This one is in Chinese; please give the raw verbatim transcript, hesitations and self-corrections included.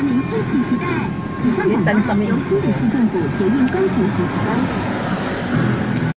民一起期待。以上广告由新北市政府捷运工程局提供。